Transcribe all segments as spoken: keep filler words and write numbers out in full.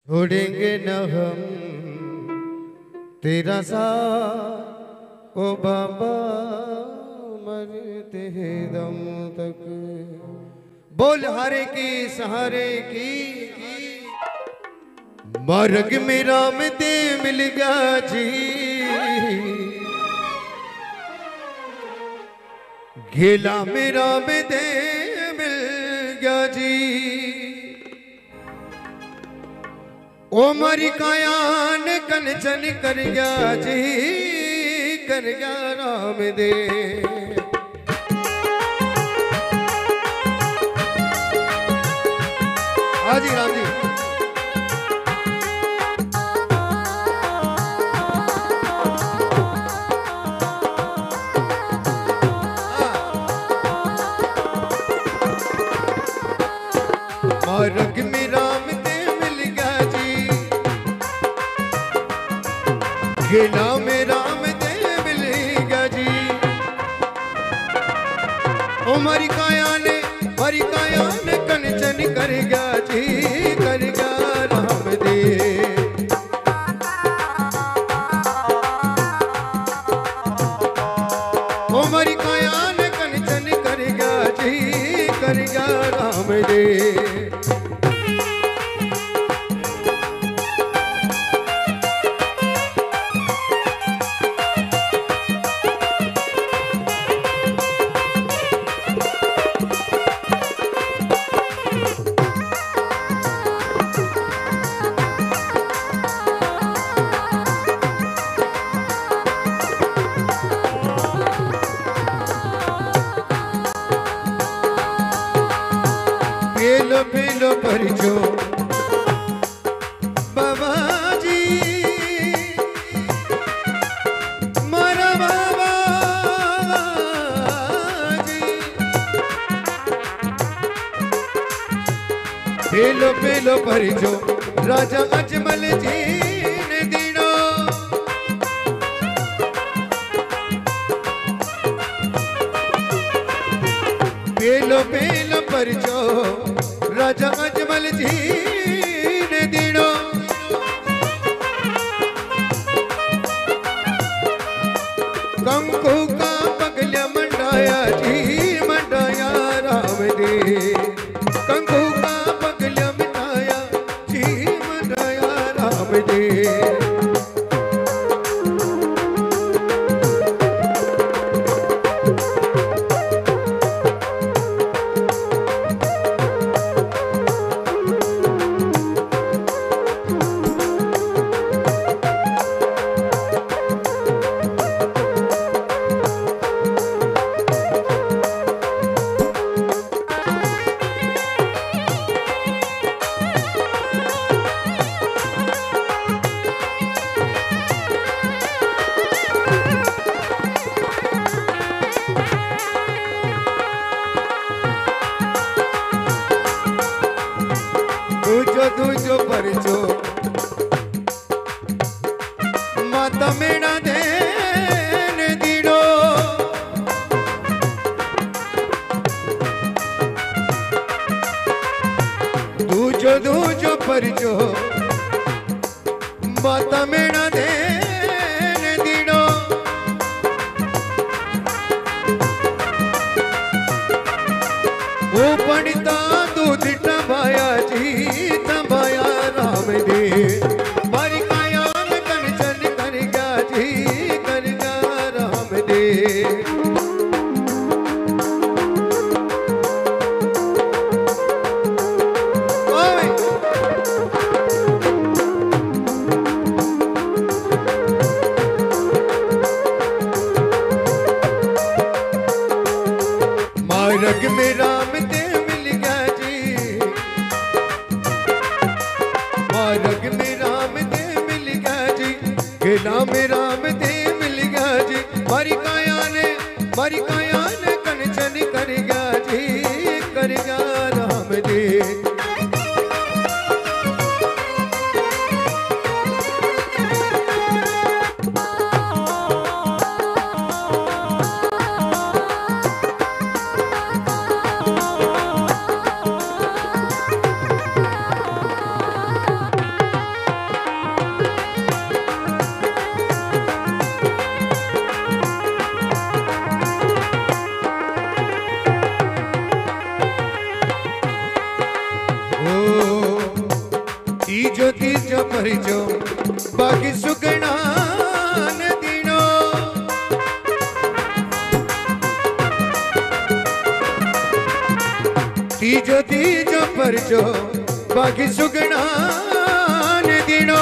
छोड़ेंगे न हम तेरा साथ ओ बाबा मरते हैं दम तक। बोल हारे की सहारे की, की। मार्ग मेरा में दे मिल गया जी, घेला मेरा में दे मिल गया जी। ओ मरी कायान कंचन कर गया जी, कर गया राम दे। हाँ जी राम जी। मार्ग में राम दे मिल गया जी, घेला में राम दे मिल गया जी। ओ मरी काया ने मरी काया ने कंचन कर गया जी, कर गया राम दे। ओ मरी काया ने कंचन कर गया जी, कर गया राम दे। पेलो पेलो परिचो बाबा जी, मारा बाबा जी। पेलो पेलो परिचो राजा अजमल जी ने दीनो। पेलो पेलो परिचो राजा अजमल जी ने दीनो। कंकु का पगल्या मंडाया जी, मंडाया राम दे। कंकु का पगल्या मंडाया जी, मंडाया राम दे। दूजो दूजो परिचो माता मेरा देन दीनो। दूजो दूजो परिचो माता मेरा देन दीनो। वो पढ़ता दूध टबाया जी, टबाया राम दे। मारी काया में कंचन कर गया जी, कर गया राम दे। मार्ग में राम दे मिल गया जी, मार्ग में राम दे मिल गया जी, घेला में राम दे मिल गया जी। मारी काया ने मारी काया ने कंचन कर गया जी, कर गया राम दे। तीजो तीजो परिचो बाकी सुगना न दीनो तीजो तीजो परिचो बाकी सुगना न दीनो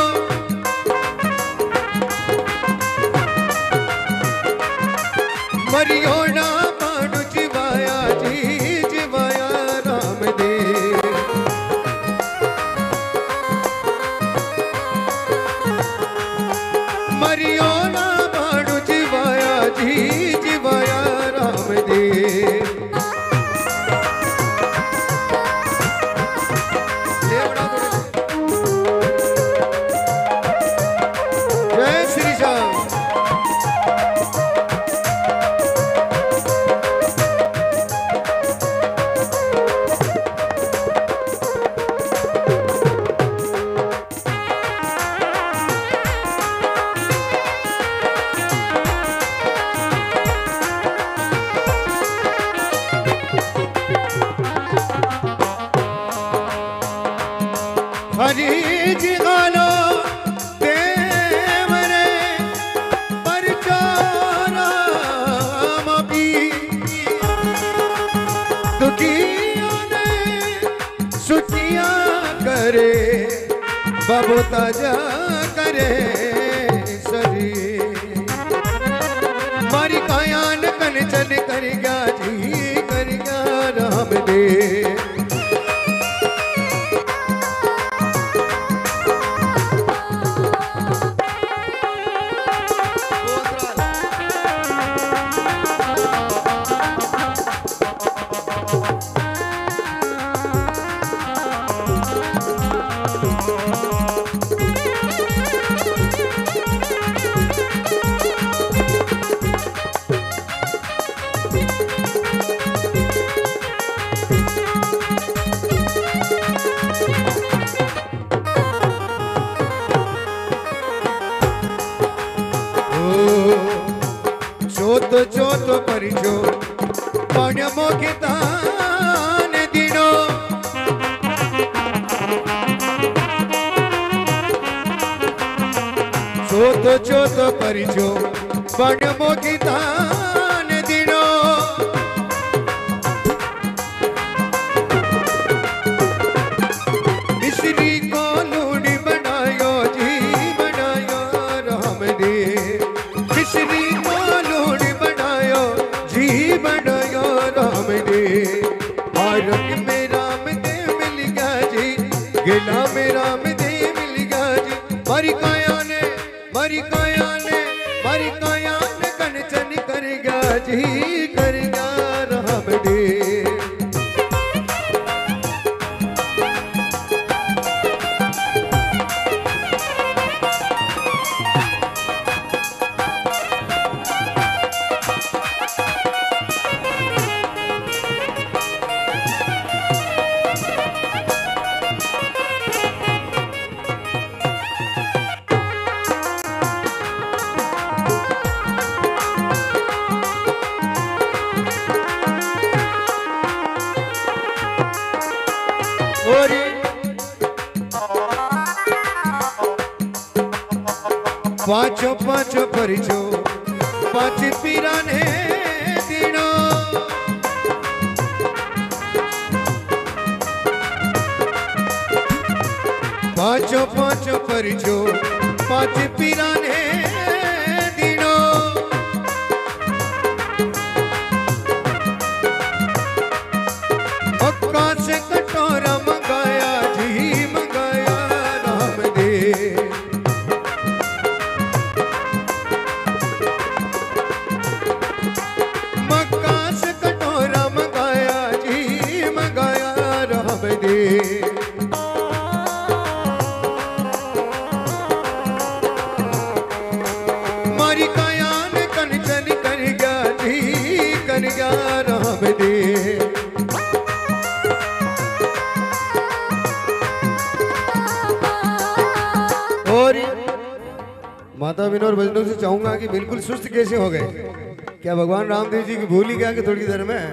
मरियो ना पाणु जीवाया जी जीवाया राम दे मरियो ना पाणु जीवाया जी जीवाया राम दे जय श्री राम। हरी जी गालो देवरे पर राम भी दुखियों ने सुचिया करे बाबू ताजा करे सरी मारी कायान कंचन कर गया जी कर गया राम दे चोतो चोतो परिचो पाण्य मोखितान दिनो चोतो चोतो परिचो पाण्य मोखितान दिनो मिश्री को लूनी बनायो जी बनायो राम दे मिश्री को लूनी बनायो जी बनायो राम दे हारक में राम दे मिल गया जी गिला में राम दे मिल गया जी मरी काया ने मरी काया ने मरी काया ने कंचन कर गया जी कर गया राम दे पांचो पांचो परिचो पांच पीराने दिनो पांचो पांचो परिचो पांच पीराने दिनो मक्का से कटोरा मंगाया जी मंगाया राम दे मारी कायान कंचन कर गया जी कर गया राम दे और माता विनोद भजनों से चाहूंगा कि बिल्कुल सुस्त कैसे हो गए क्या भगवान रामदेव जी की भूल ही गया कि थोड़ी देर में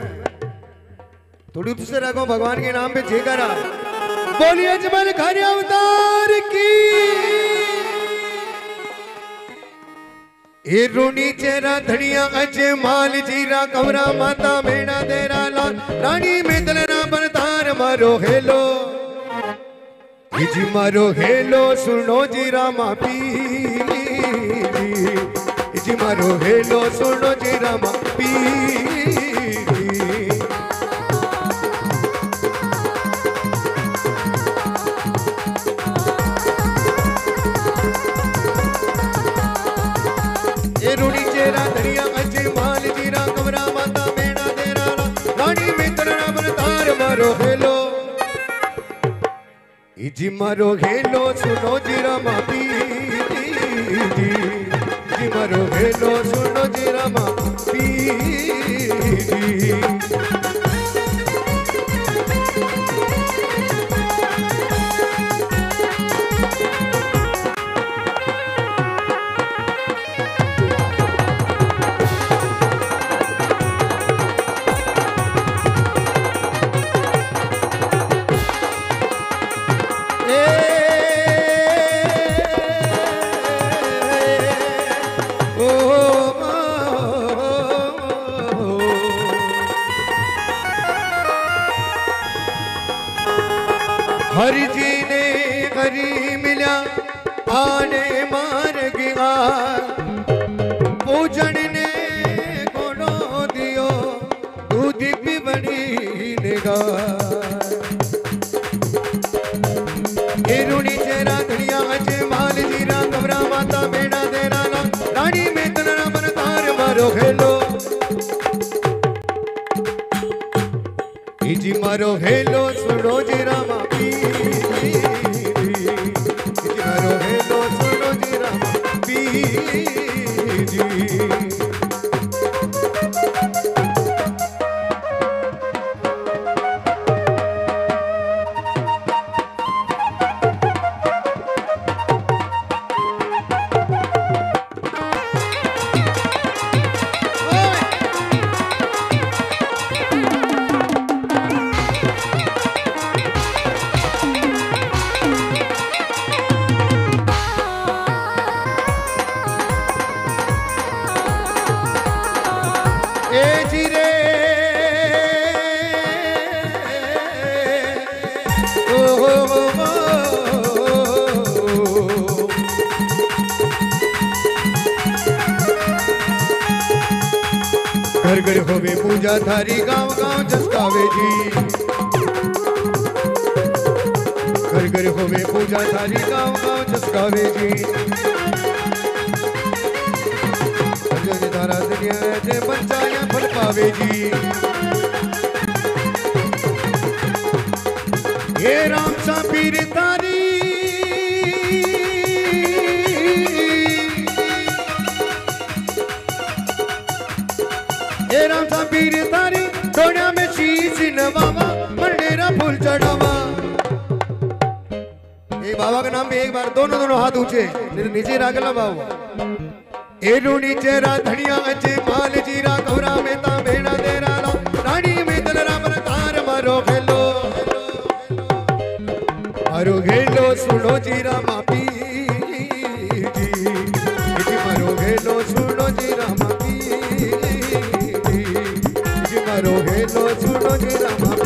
थोड़ी उससे रखो भगवान के नाम पे जयकारा बोलिए जबल खरी अवतार ए रूनी चेरा धड़िया अचे माल जीरा कवरा माता मेणा तेरा लाल रानी में दलना बनतार मारो हेलो जी मारो हेलो सुनो जी रामा पी जी मारो हेलो सुनो जी रामा पी रूनी चेरा धरिया अचे माल जीरा कमरा माता मेणा तेरा रानी में तरना बनतार मारो हेलो जी मारो हेलो सुनो जी रामा पी जी मारो हेलो सुनो जी रामा पी हरि जी ने हरि मिला आने मार गया पूजन ने कोनो दियो दूध पिबड़ी नेगा ये रूनी चेरा धनिया अचे माल जीरा कमरा माता बेड़ा देना ला रानी में तनना बनतार मारो हेलो जी मारो हेलो सुनो जी रामा पी जी मारो हेलो सुनो जी रामा पी जी घर घर होवे पूजा थारी गांव गांव जसकावे जी घर घर होवे पूजा थारी गांव गांव जसकावे जी जय धारा दुनिया जय पंचाया फल पावे जी ये राम सा पीर तारी ये राम सा पीर तारी दोनिया में शीश नवावा मंडेरा फूल चढ़ावा ये बाबा का नाम में एक बार दोनों दोनों हाथ ऊंचे नीचे राग लगाओ ए रूनी चेरा धनिया अचे माल जीरा कवरा में ता बेड़ा तेरा ला रानी में दलरा बनतार मारो हेलो मारो हेलो सुनो जी रामा पी जी मारो हेलो सुनो जी रामा पी जी मारो हेलो सुनो जी रामा